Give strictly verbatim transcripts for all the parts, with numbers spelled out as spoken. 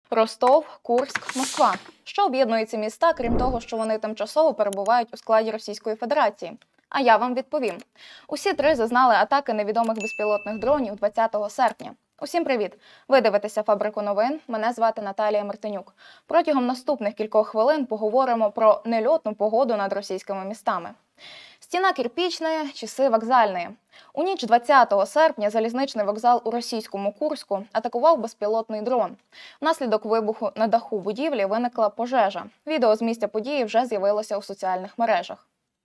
Ростов, Курськ, Москва. Що об'єднує ці міста, крім того, що вони тимчасово перебувають у складі Російської Федерації? А я вам відповім. Усі три зазнали атаки невідомих безпілотних дронів двадцятого серпня. Усім привіт! Ви дивитеся «Фабрику новин», мене звати Наталія Мартинюк. Протягом наступних кількох хвилин поговоримо про нельотну погоду над російськими містами. Стіна Кирпічної, часи вокзальної. У ніч двадцятого серпня залізничний вокзал у російському Курську атакував безпілотний дрон. Внаслідок вибуху на даху будівлі виникла пожежа. Відео з місця події вже з'явилося у соціальних мережах.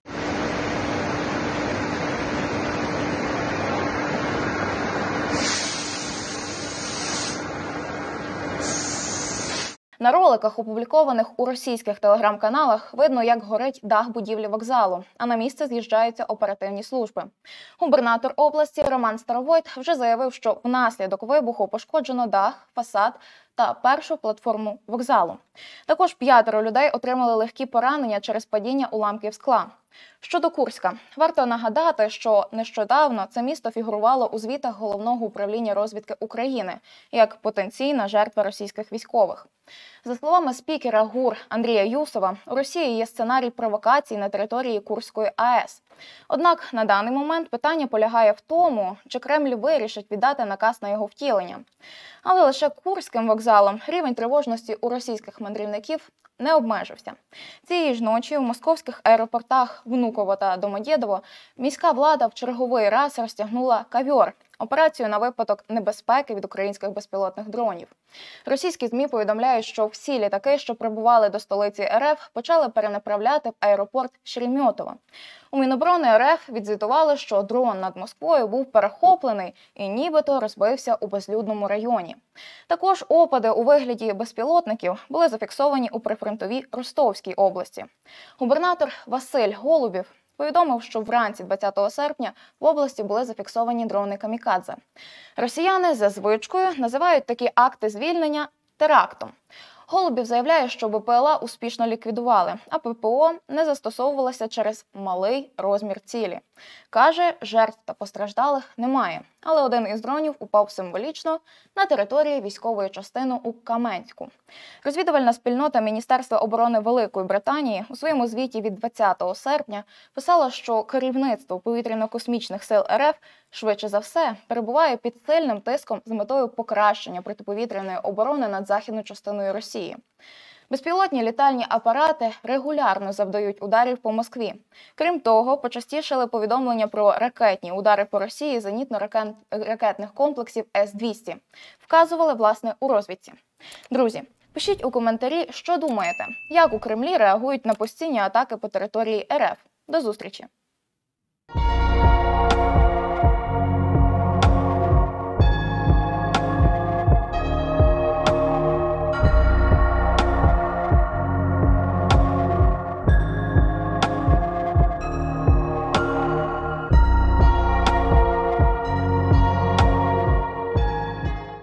На роликах, опублікованих у російських телеграм-каналах, видно, як горить дах будівлі вокзалу, а на місце з'їжджаються оперативні служби. Губернатор області Роман Старовойт вже заявив, що внаслідок вибуху пошкоджено дах, фасад та першу платформу вокзалу. Також п'ятеро людей отримали легкі поранення через падіння уламків скла. Щодо Курська, варто нагадати, що нещодавно це місто фігурувало у звітах Головного управління розвідки України як потенційна жертва російських військових. За словами спікера ГУР Андрія Юсова, у Росії є сценарій провокацій на території Курської АЕС. Однак на даний момент питання полягає в тому, чи Кремль вирішить віддати наказ на його втілення. Але лише Курським вокзалом рівень тривожності у російських мандрівників не обмежився. Цієї ж ночі у московських аеропортах Внуково та Домодєдово міська влада в черговий раз розтягнула «Ковьор» – операцію на випадок небезпеки від українських безпілотних дронів. Російські ЗМІ повідомляють, що всі літаки, що прибували до столиці РФ, почали перенаправляти в аеропорт Шереметьєво. У Міноборони РФ відзвітували, що дрон над Москвою був перехоплений і нібито розбився у безлюдному районі. Також опади у вигляді безпілотників були зафіксовані у прифронтовій Ростовській області. Губернатор Василь Голубів повідомив, що вранці двадцятого серпня в області були зафіксовані дрони камікадзе. Росіяни за звичкою називають такі акти звільнення терактом. Голубів заявляє, що БПЛА успішно ліквідували, а ППО не застосовувалося через малий розмір цілі. Каже, жертв та постраждалих немає, але один із дронів упав символічно на території військової частини у Каменську. Розвідувальна спільнота Міністерства оборони Великої Британії у своєму звіті від двадцятого серпня писала, що керівництво повітряно-космічних сил РФ швидше за все перебуває під сильним тиском з метою покращення протиповітряної оборони над західною частиною Росії. Безпілотні літальні апарати регулярно завдають ударів по Москві. Крім того, почастішали повідомлення про ракетні удари по Росії зенітно-ракетних комплексів С двісті. Вказували, власне, у розвідці. Друзі, пишіть у коментарі, що думаєте, як у Кремлі реагують на постійні атаки по території РФ. До зустрічі!